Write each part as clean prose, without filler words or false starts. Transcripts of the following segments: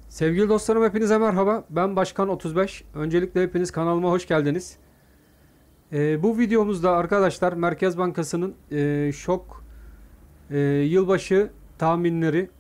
Sevgili dostlarım hepinize merhaba. Ben Başkan 35. Öncelikle hepiniz kanalıma hoş geldiniz. Bu videomuzda arkadaşlar Merkez Bankası'nın şok yılbaşı tahminleri,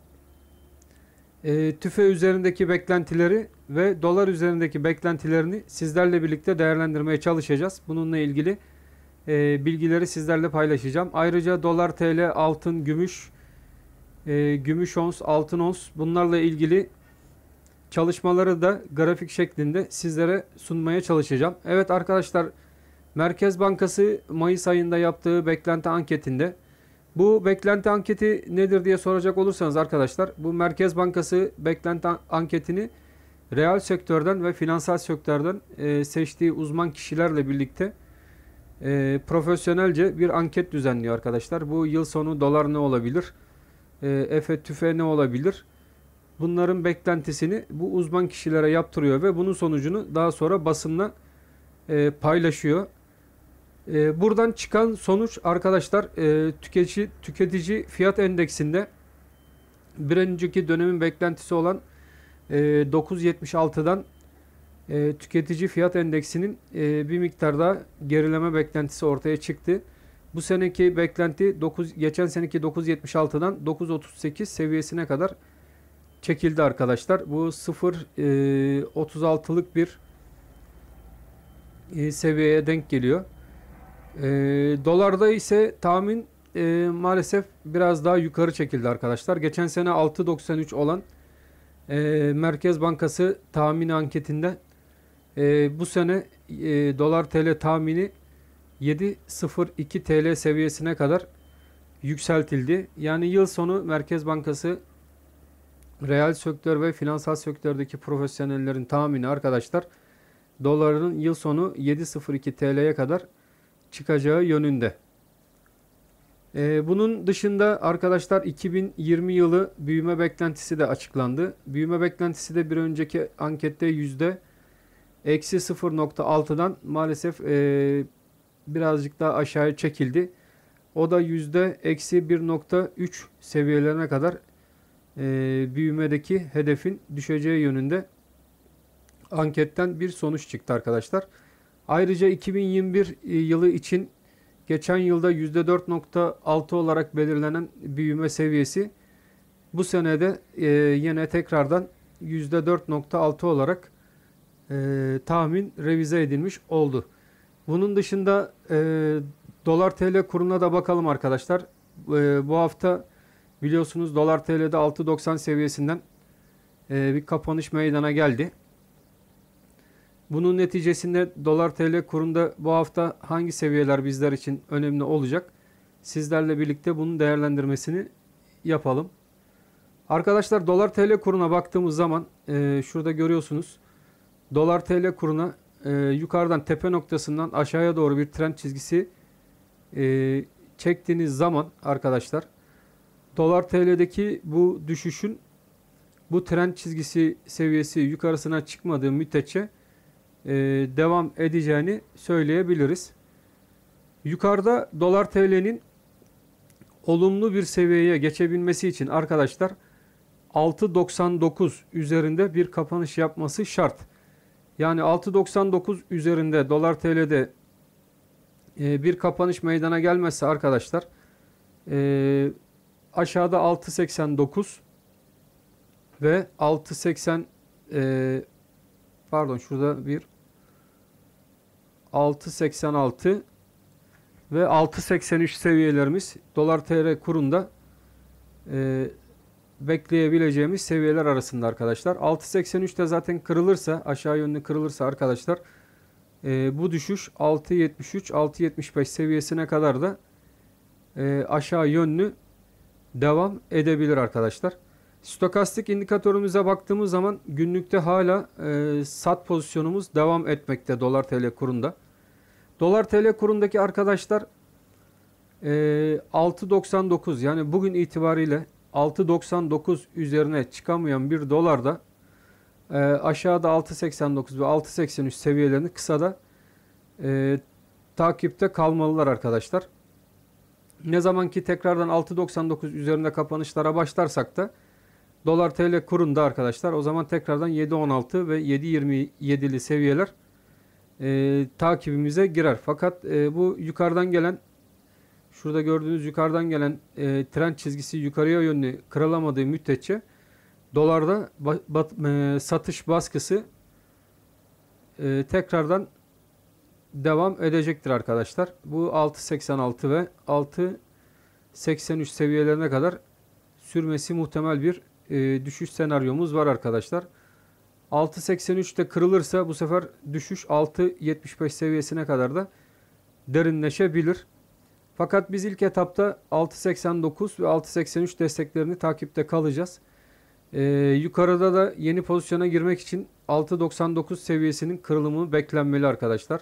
tüfe üzerindeki beklentileri ve dolar üzerindeki beklentilerini sizlerle birlikte değerlendirmeye çalışacağız. Bununla ilgili bilgileri sizlerle paylaşacağım. Ayrıca dolar, TL, altın, gümüş, gümüş ons, altın ons bunlarla ilgili çalışmaları da grafik şeklinde sizlere sunmaya çalışacağım. Evet arkadaşlar, Merkez Bankası Mayıs ayında yaptığı beklenti anketinde, bu beklenti anketi nedir diye soracak olursanız arkadaşlar, bu Merkez Bankası beklenti anketini reel sektörden ve finansal sektörden seçtiği uzman kişilerle birlikte profesyonelce bir anket düzenliyor arkadaşlar. Bu yıl sonu dolar ne olabilir? Efe tüfe ne olabilir? Bunların beklentisini bu uzman kişilere yaptırıyor ve bunun sonucunu daha sonra basınla paylaşıyor. Buradan çıkan sonuç arkadaşlar, tüketici fiyat endeksinde bir önceki dönemin beklentisi olan 9.76'dan tüketici fiyat endeksinin bir miktar daha gerileme beklentisi ortaya çıktı. Bu seneki beklenti geçen seneki 9.76'dan 9.38 seviyesine kadar çekildi arkadaşlar. Bu 0.36'lık bir seviyeye denk geliyor. Dolarda ise tahmin maalesef biraz daha yukarı çekildi arkadaşlar. Geçen sene 6.93 olan Merkez Bankası tahmin anketinde bu sene dolar TL tahmini 7.02 TL seviyesine kadar yükseltildi. Yani yıl sonu Merkez Bankası reel sektör ve finansal sektördeki profesyonellerin tahmini arkadaşlar, doların yıl sonu 7.02 TL'ye kadar çıkacağı yönünde. Bunun dışında arkadaşlar 2020 yılı büyüme beklentisi de açıklandı. Büyüme beklentisi de bir önceki ankette %-0.6'dan maalesef birazcık daha aşağıya çekildi. O da %-1.3 seviyelerine kadar büyümedeki hedefin düşeceği yönünde anketten bir sonuç çıktı arkadaşlar. Ayrıca 2021 yılı için geçen yılda %4.6 olarak belirlenen büyüme seviyesi bu senede yine tekrardan %4.6 olarak tahmin revize edilmiş oldu. Bunun dışında dolar TL kuruna da bakalım arkadaşlar. Bu hafta biliyorsunuz dolar TL'de 6.90 seviyesinden bir kapanış meydana geldi. Bunun neticesinde dolar TL kurunda bu hafta hangi seviyeler bizler için önemli olacak? Sizlerle birlikte bunun değerlendirmesini yapalım. Arkadaşlar dolar TL kuruna baktığımız zaman şurada görüyorsunuz. Dolar TL kuruna yukarıdan tepe noktasından aşağıya doğru bir trend çizgisi çektiğiniz zaman arkadaşlar, dolar TL'deki bu düşüşün bu trend çizgisi seviyesi yukarısına çıkmadığı müddetçe devam edeceğini söyleyebiliriz. Yukarıda dolar TL'nin olumlu bir seviyeye geçebilmesi için arkadaşlar 6.99 üzerinde bir kapanış yapması şart. Yani 6.99 üzerinde dolar TL'de bir kapanış meydana gelmezse arkadaşlar aşağıda 6.89 ve 6.80 pardon şurada bir 6.86 ve 6.83 seviyelerimiz dolar TL kurunda bekleyebileceğimiz seviyeler arasında arkadaşlar. 6.83'te zaten kırılırsa, aşağı yönlü kırılırsa arkadaşlar bu düşüş 6.73 6.75 seviyesine kadar da aşağı yönlü devam edebilir arkadaşlar. Stokastik indikatörümüze baktığımız zaman günlükte hala sat pozisyonumuz devam etmekte dolar TL kurunda. Dolar TL kurundaki arkadaşlar 6.99 yani bugün itibariyle 6.99 üzerine çıkamayan bir dolarda aşağıda 6.89 ve 6.83 seviyelerini kısada takipte kalmalılar arkadaşlar. Ne zaman ki tekrardan 6.99 üzerinde kapanışlara başlarsak da Dolar TL kurunda arkadaşlar o zaman tekrardan 7.16 ve 7.27'li seviyeler takibimize girer. Fakat bu yukarıdan gelen, şurada gördüğünüz yukarıdan gelen trend çizgisi yukarıya yönlü kırılamadığı müddetçe dolarda satış baskısı tekrardan devam edecektir arkadaşlar. Bu 6.86 ve 6.83 seviyelerine kadar sürmesi muhtemel bir düşüş senaryomuz var arkadaşlar. 6.83'te kırılırsa bu sefer düşüş 6.75 seviyesine kadar da derinleşebilir. Fakat biz ilk etapta 6.89 ve 6.83 desteklerini takipte kalacağız. Yukarıda da yeni pozisyona girmek için 6.99 seviyesinin kırılımı beklenmeli arkadaşlar.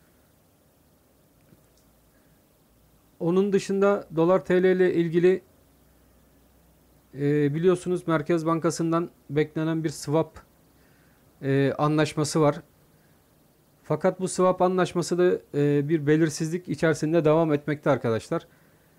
Onun dışında dolar TL ile ilgili biliyorsunuz Merkez Bankası'ndan beklenen bir swap anlaşması var. Fakat bu swap anlaşması da bir belirsizlik içerisinde devam etmekte arkadaşlar.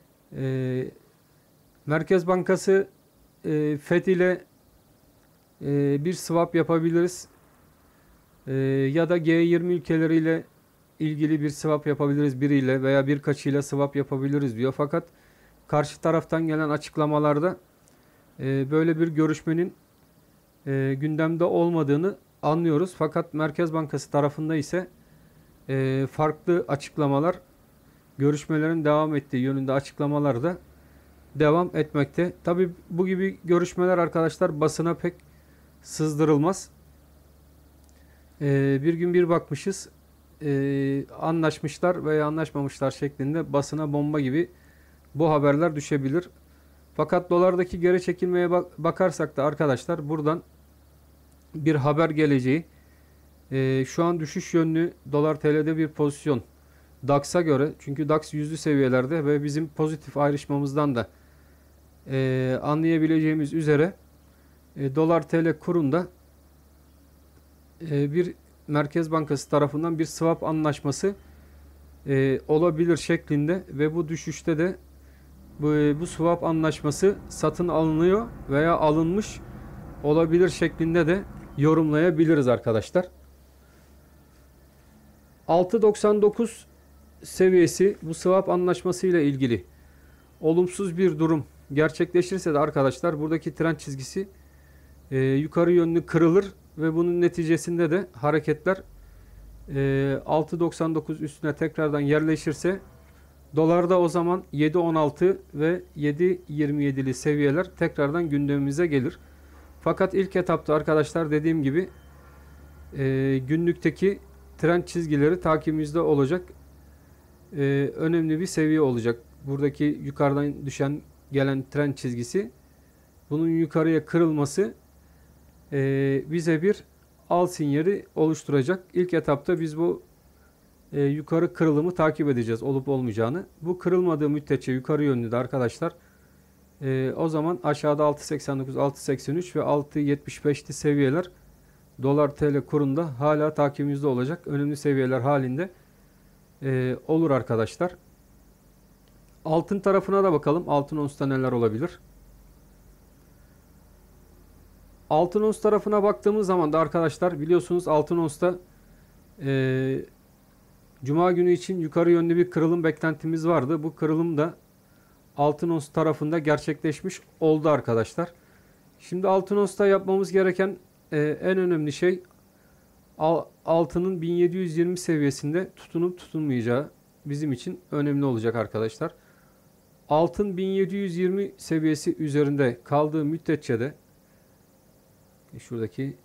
Merkez Bankası FED ile bir swap yapabiliriz. Ya da G20 ülkeleriyle ilgili bir swap yapabiliriz, biriyle veya birkaçıyla swap yapabiliriz diyor. Fakat karşı taraftan gelen açıklamalarda böyle bir görüşmenin gündemde olmadığını anlıyoruz. Fakat Merkez Bankası tarafında ise farklı açıklamalar, görüşmelerin devam ettiği yönünde açıklamalar da devam etmekte. Tabi bu gibi görüşmeler arkadaşlar basına pek sızdırılmaz. Bir gün bir bakmışız anlaşmışlar veya anlaşmamışlar şeklinde basına bomba gibi bu haberler düşebilir. Fakat dolardaki geri çekilmeye bakarsak da arkadaşlar buradan bir haber geleceği, şu an düşüş yönlü dolar TL'de bir pozisyon DAX'a göre, çünkü DAX yüzlü seviyelerde ve bizim pozitif ayrışmamızdan da anlayabileceğimiz üzere dolar TL kurunda bir Merkez Bankası tarafından bir swap anlaşması olabilir şeklinde ve bu düşüşte de bu swap anlaşması satın alınıyor veya alınmış olabilir şeklinde de yorumlayabiliriz arkadaşlar. 6.99 seviyesi bu swap anlaşması ile ilgili olumsuz bir durum gerçekleşirse de arkadaşlar buradaki trend çizgisi yukarı yönlü kırılır ve bunun neticesinde de hareketler 6.99 üstüne tekrardan yerleşirse dolarda o zaman 7.16 ve 7.27'li seviyeler tekrardan gündemimize gelir. Fakat ilk etapta arkadaşlar dediğim gibi günlükteki trend çizgileri takibimizde olacak. Önemli bir seviye olacak. Buradaki yukarıdan düşen gelen trend çizgisi, bunun yukarıya kırılması bize bir al sinyali oluşturacak. İlk etapta biz bu yukarı kırılımı takip edeceğiz olup olmayacağını. Bu kırılmadığı müddetçe yukarı yönlü de arkadaşlar o zaman aşağıda 6.89, 6.83 ve 6.75'li seviyeler dolar TL kurunda hala takibimizde olacak. Önemli seviyeler halinde olur arkadaşlar. Altın tarafına da bakalım. Altın onsta neler olabilir? Altın ons tarafına baktığımız zaman da arkadaşlar biliyorsunuz altın onsta Cuma günü için yukarı yönlü bir kırılım beklentimiz vardı. Bu kırılım da altın ons tarafında gerçekleşmiş oldu arkadaşlar. Şimdi altın onsta yapmamız gereken en önemli şey altının 1720 seviyesinde tutunup tutunmayacağı bizim için önemli olacak arkadaşlar. Altın 1720 seviyesi üzerinde kaldığı müddetçe de şuradaki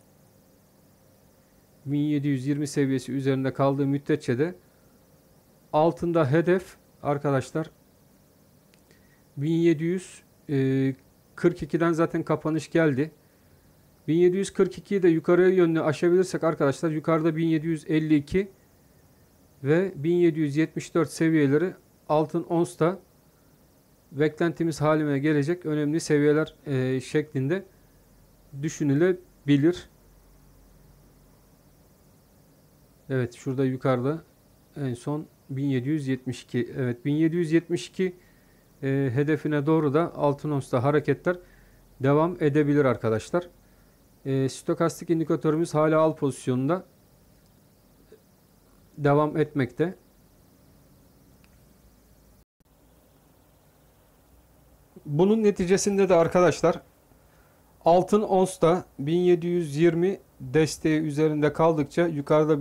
1720 seviyesi üzerinde kaldığı müddetçe de altında hedef arkadaşlar 1742'den zaten kapanış geldi. 1742'yi de yukarıya yönlü aşabilirsek arkadaşlar yukarıda 1752 ve 1774 seviyeleri altın onsta beklentimiz haline gelecek önemli seviyeler şeklinde düşünülebilir. Evet, şurada yukarıda en son 1772. Evet, 1772 hedefine doğru da altın onsta hareketler devam edebilir arkadaşlar. Stokastik indikatörümüz hala al pozisyonunda devam etmekte. Bunun neticesinde de arkadaşlar altın onsta 1720 desteği üzerinde kaldıkça yukarıda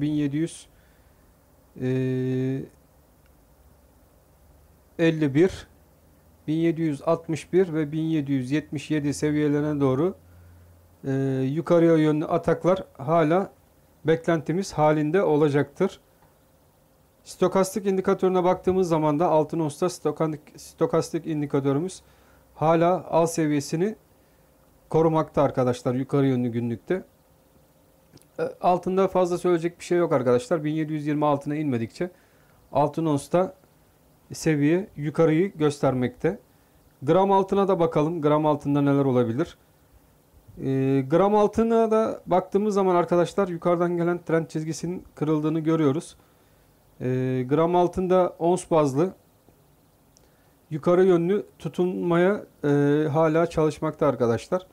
1751, 1761 ve 1777 seviyelerine doğru yukarıya yönlü ataklar hala beklentimiz halinde olacaktır. Stokastik indikatörüne baktığımız zaman da altın onsta stokastik indikatörümüz hala al seviyesini korumakta arkadaşlar yukarı yönlü günlükte. Altında fazla söyleyecek bir şey yok arkadaşlar. 1720 altına inmedikçe altın onsta seviye yukarıyı göstermekte. Gram altına da bakalım. Gram altında neler olabilir? Gram altına da baktığımız zaman arkadaşlar yukarıdan gelen trend çizgisinin kırıldığını görüyoruz. Gram altında ons bazlı yukarı yönlü tutunmaya hala çalışmakta arkadaşlar.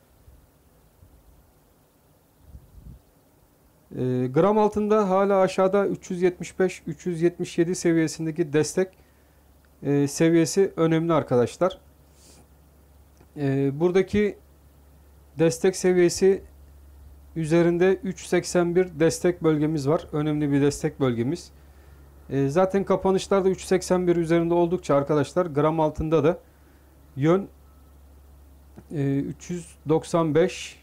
Gram altında hala aşağıda 375-377 seviyesindeki destek seviyesi önemli arkadaşlar. Buradaki destek seviyesi üzerinde 381 destek bölgemiz var. Önemli bir destek bölgemiz. Zaten kapanışlarda 381 üzerinde oldukça arkadaşlar gram altında da yön 395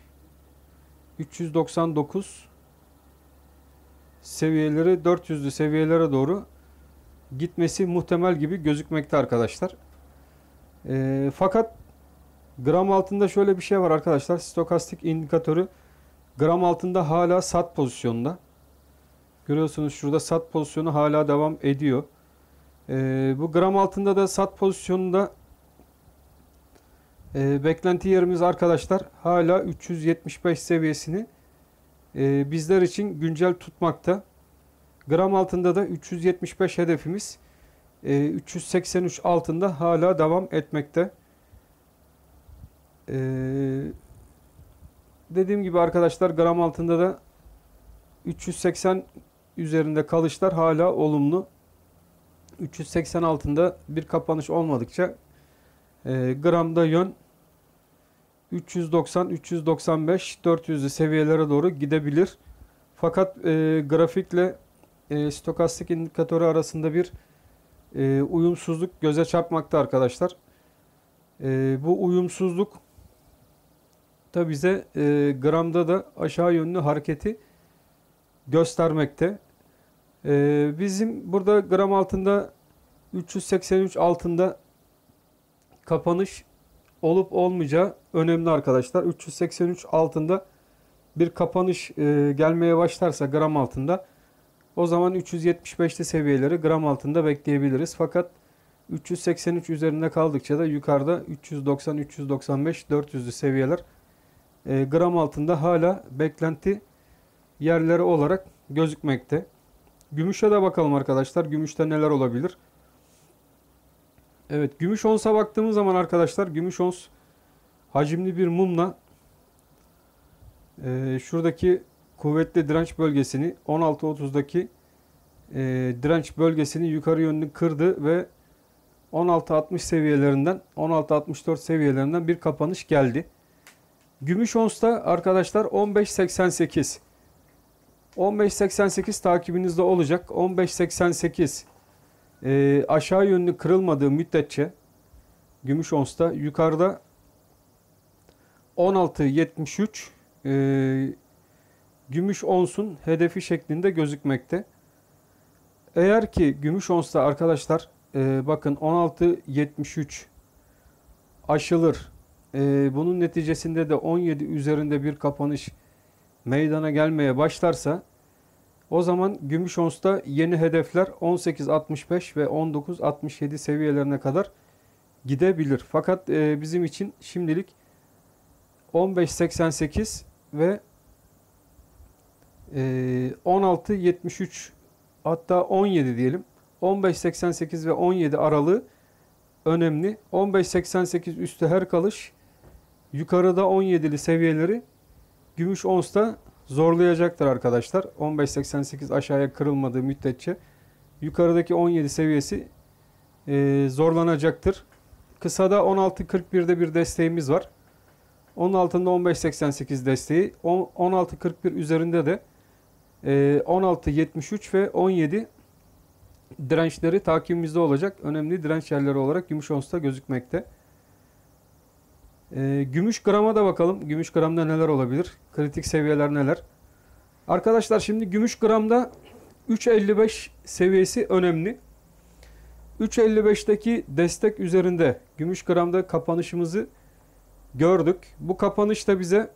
399 seviyeleri 400'lü seviyelere doğru gitmesi muhtemel gibi gözükmekte arkadaşlar. Fakat gram altında şöyle bir şey var arkadaşlar. Stokastik indikatörü gram altında hala sat pozisyonunda. Görüyorsunuz şurada sat pozisyonu hala devam ediyor. Bu gram altında da sat pozisyonunda beklenti yerimiz arkadaşlar hala 375 seviyesini bizler için güncel tutmakta. Gram altında da 375 hedefimiz 383 altında hala devam etmekte. Dediğim gibi arkadaşlar gram altında da 380 üzerinde kalışlar hala olumlu. 380 altında bir kapanış olmadıkça gramda yön 390, 395, 400'lü seviyelere doğru gidebilir. Fakat grafikle stokastik indikatörü arasında bir uyumsuzluk göze çarpmakta arkadaşlar. Bu uyumsuzluk da bize gramda da aşağı yönlü hareketi göstermekte. Bizim burada gram altında 383 altında kapanış olup olmayacağı önemli arkadaşlar. 383 altında bir kapanış gelmeye başlarsa gram altında o zaman 375'li seviyeleri gram altında bekleyebiliriz. Fakat 383 üzerinde kaldıkça da yukarıda 390, 395, 400'lü seviyeler gram altında hala beklenti yerleri olarak gözükmekte. Gümüşe de bakalım arkadaşlar. Gümüşte neler olabilir? Evet, gümüş onsa baktığımız zaman arkadaşlar gümüş ons hacimli bir mumla şuradaki kuvvetli direnç bölgesini 16.30'daki direnç bölgesini yukarı yönlü kırdı ve 16.60 seviyelerinden 16.64 seviyelerinden bir kapanış geldi. Gümüş onsta arkadaşlar 15.88 15.88 takibinizde olacak. 15.88 aşağı yönlü kırılmadığı müddetçe gümüş onsta yukarıda 16.73 gümüş onsun hedefi şeklinde gözükmekte. Eğer ki gümüş onsta arkadaşlar bakın 16.73 aşılır. Bunun neticesinde de 17 üzerinde bir kapanış meydana gelmeye başlarsa o zaman gümüş onsta yeni hedefler 18.65 ve 19.67 seviyelerine kadar gidebilir. Fakat bizim için şimdilik 15.88 ve 16.73 hatta 17 diyelim. 15.88 ve 17 aralığı önemli. 15.88 üstü her kalış yukarıda 17'li seviyeleri gümüş onsta zorlayacaktır arkadaşlar. 15.88 aşağıya kırılmadığı müddetçe yukarıdaki 17 seviyesi zorlanacaktır. Kısada 16.41'de bir desteğimiz var. Onun altında 15.88 desteği. 16.41 üzerinde de 16.73 ve 17 dirençleri takibimizde olacak. Önemli direnç yerleri olarak gümüş onsta gözükmekte. Gümüş grama da bakalım. Gümüş gramda neler olabilir? Kritik seviyeler neler? Arkadaşlar şimdi gümüş gramda 3.55 seviyesi önemli. 3.55'teki destek üzerinde gümüş gramda kapanışımızı gördük. Bu kapanış da bize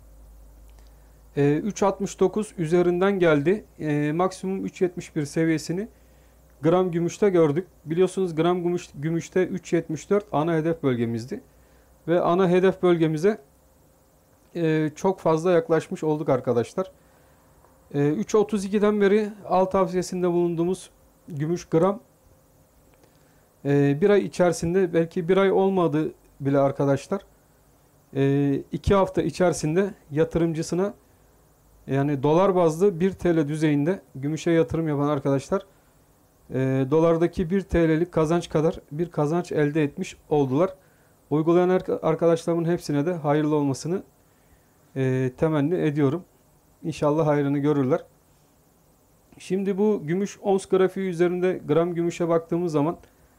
3.69 üzerinden geldi. Maksimum 3.71 seviyesini gram gümüşte gördük. Biliyorsunuz gram gümüşte 3.74 ana hedef bölgemizdi. Ve ana hedef bölgemize çok fazla yaklaşmış olduk arkadaşlar. 3.32'den beri al tavsiyesinde bulunduğumuz gümüş gram bir ay içerisinde, belki bir ay olmadı bile arkadaşlar, 2 hafta içerisinde yatırımcısına, yani dolar bazlı 1 TL düzeyinde gümüşe yatırım yapan arkadaşlar dolardaki 1 TL'lik kazanç kadar bir kazanç elde etmiş oldular. Uygulayan arkadaşlarımın hepsine de hayırlı olmasını temenni ediyorum. İnşallah hayrını görürler. Şimdi bu gümüş ons grafiği üzerinde gram gümüşe baktığımız zaman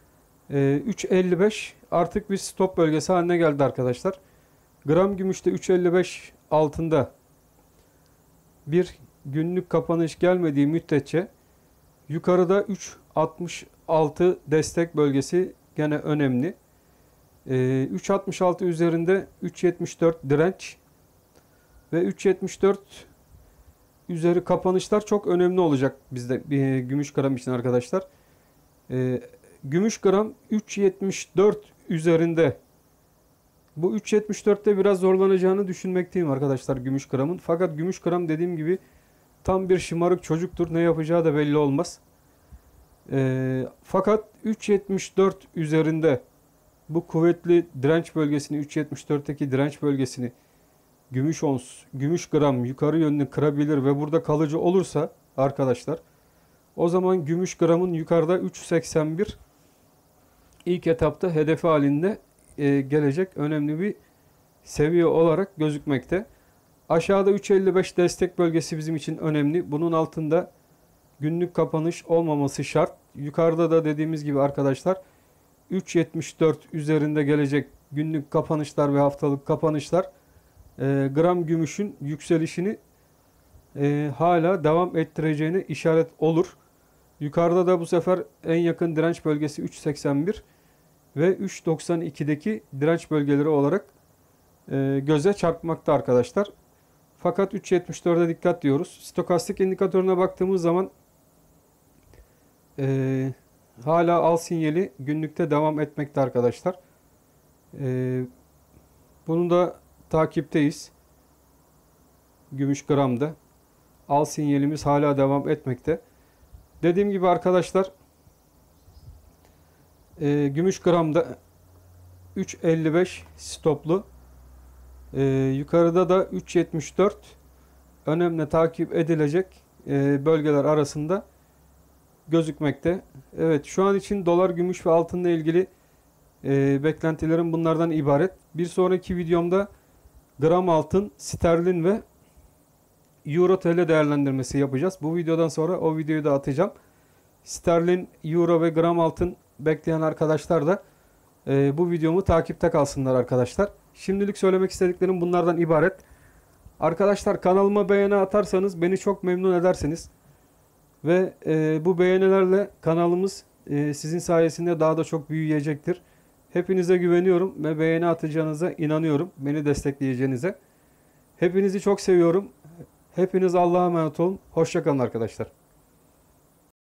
3.55 artık bir stop bölgesi haline geldi arkadaşlar. Gram gümüşte 3.55 altında bir günlük kapanış gelmediği müddetçe yukarıda 3.66 destek bölgesi gene önemli. 3.66 üzerinde 3.74 direnç ve 3.74 üzeri kapanışlar çok önemli olacak bizde gümüş gram için arkadaşlar. Gümüş gram 3.74 üzerinde, bu 3.74'te biraz zorlanacağını düşünmekteyim arkadaşlar gümüş gramın. Fakat gümüş gram dediğim gibi tam bir şımarık çocuktur. Ne yapacağı da belli olmaz. Fakat 3.74 üzerinde bu kuvvetli direnç bölgesini, 3.74'teki direnç bölgesini gümüş ons, gümüş gram yukarı yönlü kırabilir ve burada kalıcı olursa arkadaşlar, o zaman gümüş gramın yukarıda 3.81 ilk etapta hedefi halinde gelecek önemli bir seviye olarak gözükmekte. Aşağıda 3.55 destek bölgesi bizim için önemli. Bunun altında günlük kapanış olmaması şart. Yukarıda da dediğimiz gibi arkadaşlar 3.74 üzerinde gelecek günlük kapanışlar ve haftalık kapanışlar gram gümüşün yükselişini hala devam ettireceğine işaret olur. Yukarıda da bu sefer en yakın direnç bölgesi 3.81 ve 3.92'deki direnç bölgeleri olarak göze çarpmakta arkadaşlar. Fakat 3.74'e dikkat diyoruz. Stokastik indikatörüne baktığımız zaman hala al sinyali günlükte devam etmekte arkadaşlar. Bunu da takipteyiz. Gümüş gramda al sinyalimiz hala devam etmekte. Dediğim gibi arkadaşlar gümüş gramda 3.55 stoplu, yukarıda da 3.74 önemli takip edilecek bölgeler arasında gözükmekte. Evet, şu an için dolar, gümüş ve altınla ilgili beklentilerim bunlardan ibaret. Bir sonraki videomda gram altın, sterlin ve euro TL değerlendirmesi yapacağız. Bu videodan sonra o videoyu da atacağım. Sterlin, euro ve gram altın bekleyen arkadaşlar da bu videomu takipte kalsınlar arkadaşlar. Şimdilik söylemek istediklerim bunlardan ibaret. Arkadaşlar, kanalıma beğeni atarsanız beni çok memnun edersiniz. Ve bu beğenilerle kanalımız sizin sayesinde daha da çok büyüyecektir. Hepinize güveniyorum ve beğeni atacağınıza inanıyorum. Beni destekleyeceğinize. Hepinizi çok seviyorum. Hepiniz Allah'a emanet olun. Hoşça kalın arkadaşlar.